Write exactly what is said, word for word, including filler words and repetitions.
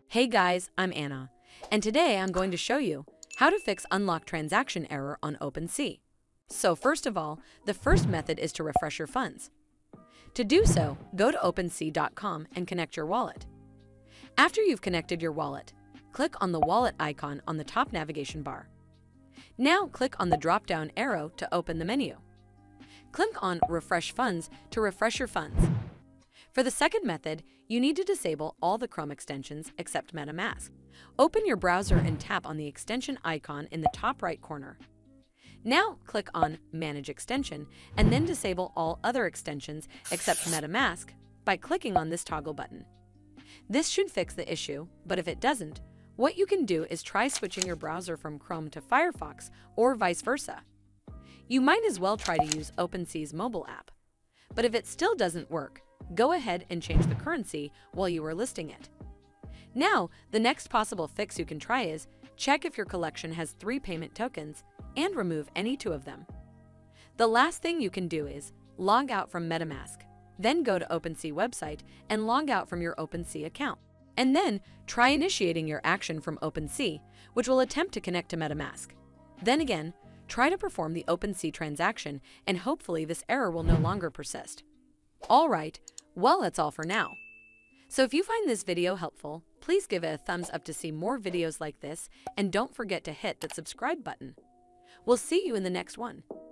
Hey guys, I'm Anna, and today I'm going to show you how to fix unlock transaction error on OpenSea. So first of all, the first method is to refresh your funds. To do so, go to OpenSea dot com and connect your wallet. After you've connected your wallet, click on the wallet icon on the top navigation bar. Now click on the drop-down arrow to open the menu. Click on Refresh Funds to refresh your funds. For the second method, you need to disable all the Chrome extensions except MetaMask. Open your browser and tap on the extension icon in the top right corner. Now click on Manage Extension and then disable all other extensions except MetaMask by clicking on this toggle button. This should fix the issue, but if it doesn't, what you can do is try switching your browser from Chrome to Firefox or vice versa. You might as well try to use OpenSea's mobile app. But if it still doesn't work, go ahead and change the currency while you are listing it. Now, the next possible fix you can try is check if your collection has three payment tokens and remove any two of them. The last thing you can do is log out from MetaMask, then go to OpenSea website and log out from your OpenSea account. And then try initiating your action from OpenSea, which will attempt to connect to MetaMask. Then again, try to perform the OpenSea transaction and hopefully this error will no longer persist. Alright, well that's all for now. So if you find this video helpful, please give it a thumbs up to see more videos like this and don't forget to hit that subscribe button. We'll see you in the next one.